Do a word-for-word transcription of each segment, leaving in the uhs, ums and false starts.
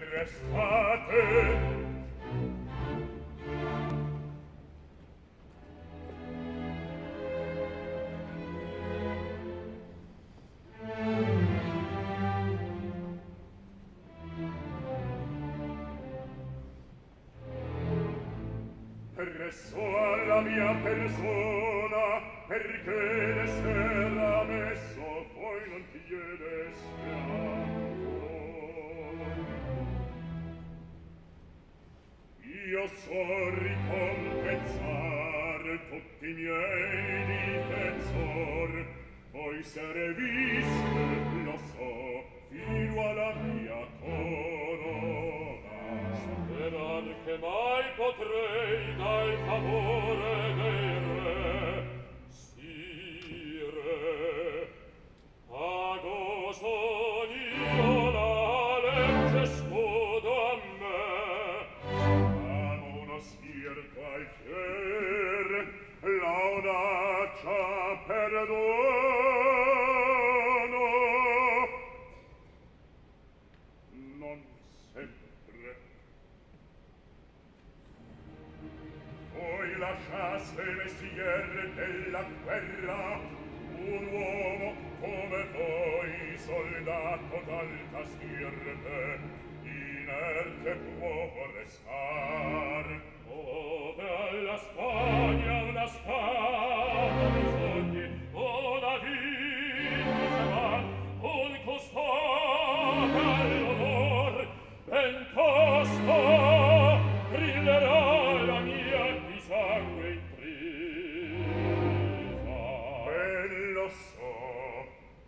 Presso alla mia persona, perché ne s'era messo, poi non ti chiedesse ancora. Io so ricompensar tutti i miei difensor, voi sere viste, lo so, fino alla mia corona. Sperar che mai potrei dal favore dei re, sire, pago son io la legge scudo a me, amo uno sir qualcher, l'audaccia perdono, non sempre. Voi lasciaste il mestiere della guerra, un uomo come voi, soldato d'alta stirpe, inerte può restar. Ove alla Spagna una spada bisogni, una vita, un custode all'onor, ben tosto brillerà la mia di sangue intrisa. Ben lo so,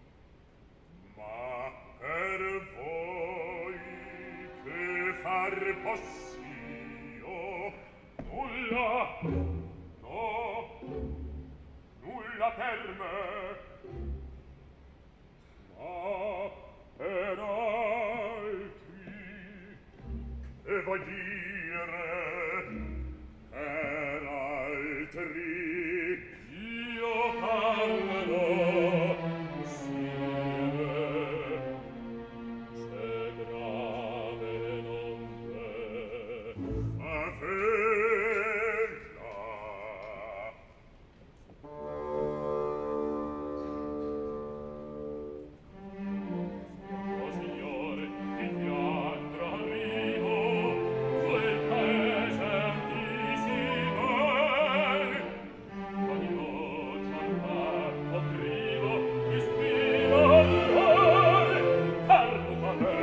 ma per voi che far possio? Nulla, no, nulla per me, ma per altri. E vuoi dire per altri? Io parlerò, sire, se grave non è. Ma fella. O signore, di Fiandra arrivo, quel paese antissimo è. Ogni voce al fatto privo, ispira orrore, parlo a me.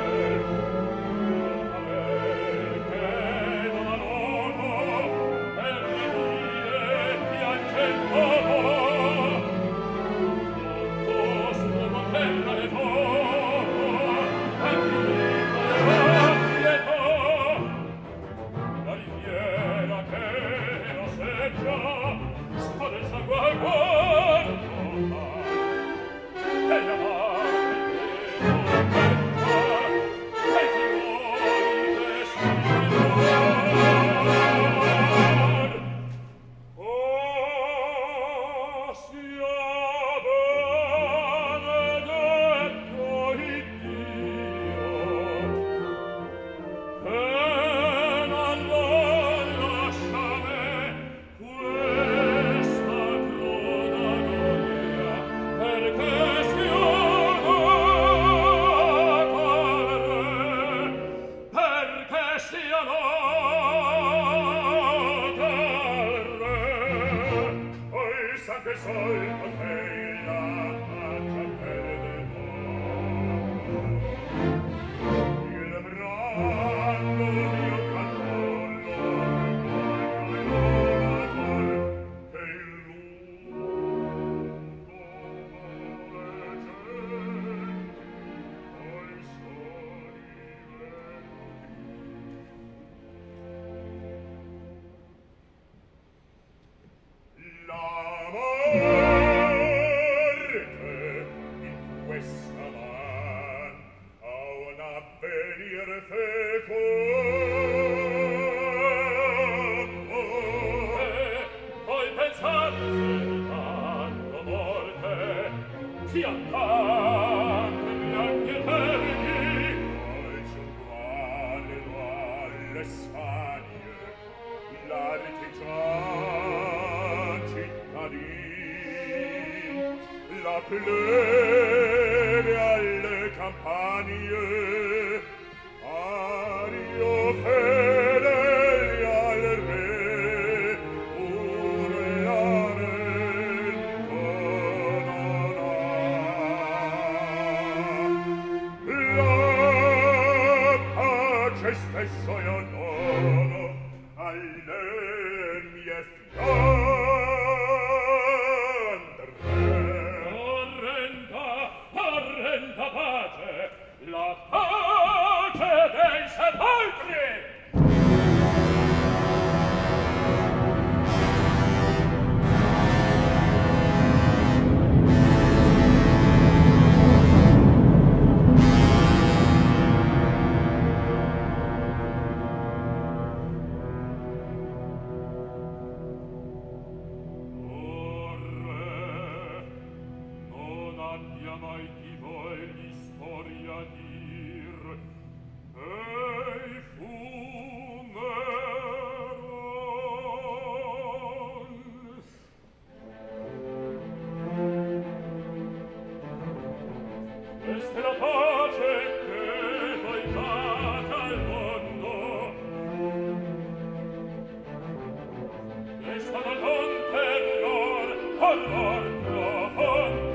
A me che non anono, per venire piangendo tutto sfumo terra e fuoco, anch'io pietà. La riviera che oseggia sta del sangue al guardo, e la madre che tormenta e i figlioli destiniar. Oh, sia benedetto Iddio, che non lo lascia me questa cruda agonia, perché sia nata al re, perché sia nata al re. Poi sa che sol potei la faccia perdere, il brando mio cattollo, il lodator, che il lungo male genti, poi sono la morte in questa man ha un avvenir fecondo. E poi pensate tanto morte ti attacchi anche eterni, poi c'è un pleve alle campagne, ario fedeli al re, urlamento non ha. La pace stesso io dono alle mie fiandre. Orrenda, orrenda pace, la pace dei sepolcri! Mai chi vogli storia dir, ei funerals. Questa è la pace che voi date al mondo, questa da non terror, horror profondo.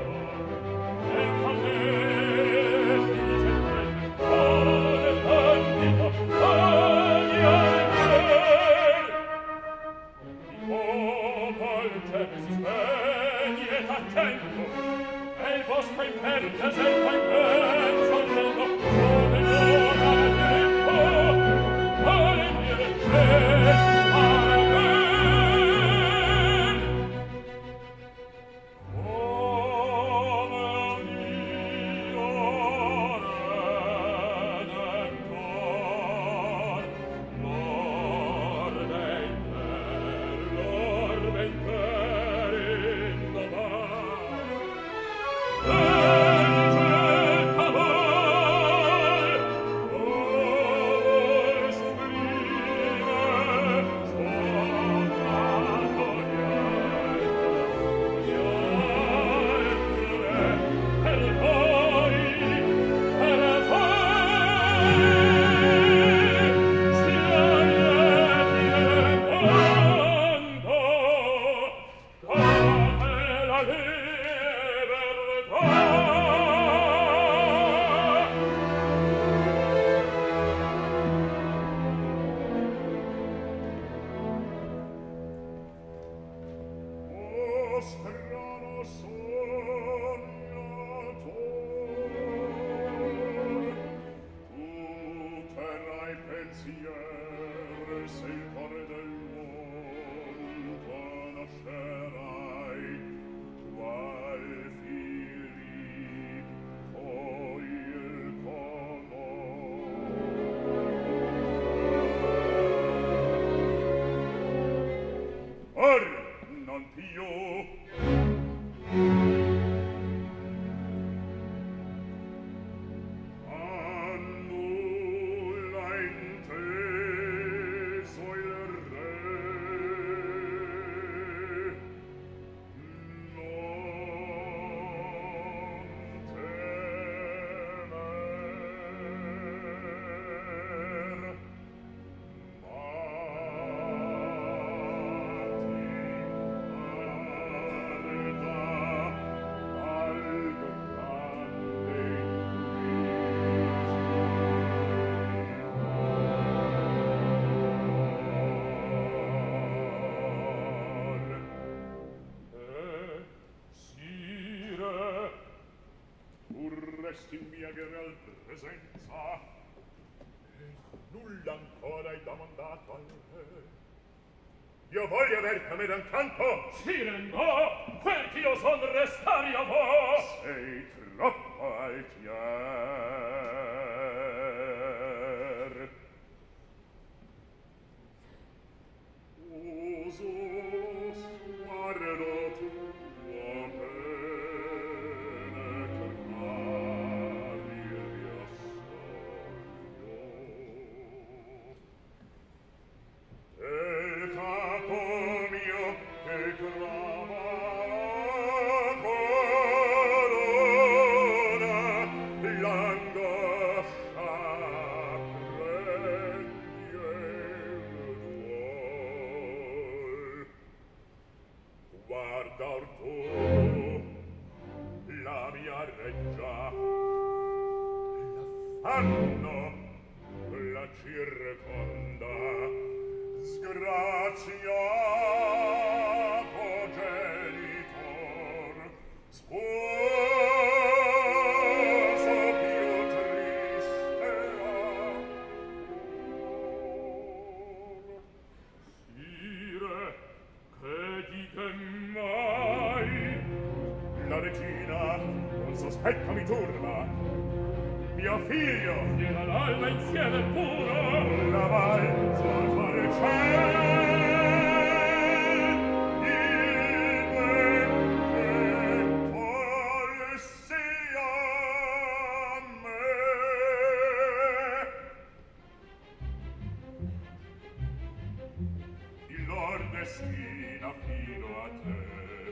In mia real presenza e nulla ancora hai domandato a lei. Io voglio aver come d'un canto. Sire, no, quel che io son restari a voi. Sei troppo altier. Uso sguardo tuo Coro danno la circonda sgraziato genitor sposo più triste sire che dite mai la regina un sospetto mi turba mio figlio Era l'alba insieme puro la valza fare ciel il vento sia me il lor destina fino a te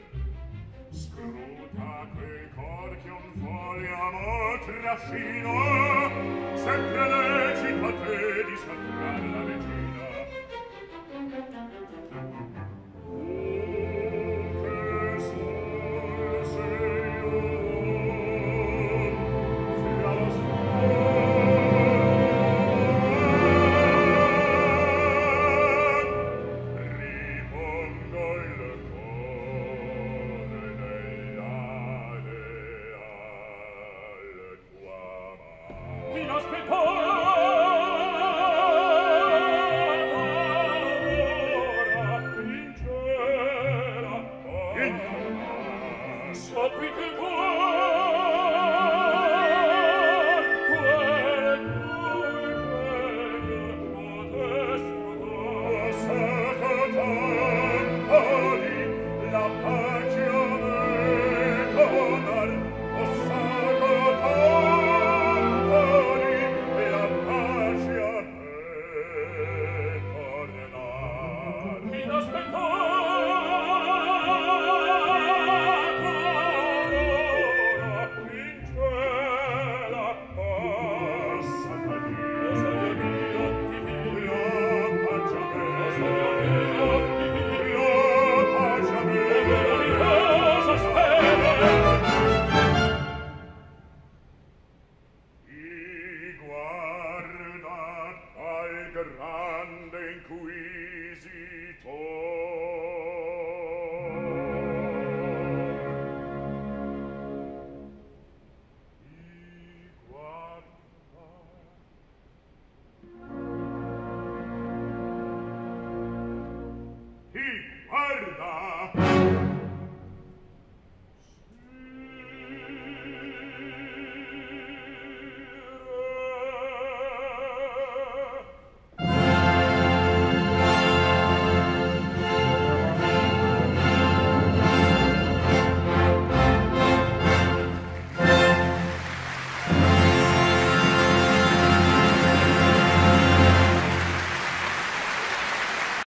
scruta quel cor che un fogliamo trascino sempre lecito a te di sacrar la regina oh che sol sei un fra lo ripongo il cuore nell'ale al tua mano chi l'aspettò so qui che vuoi quel cui meglio potesto Sacatari la pace a me donar o sacatari la pace a me tornar chi l'aspettò guarda al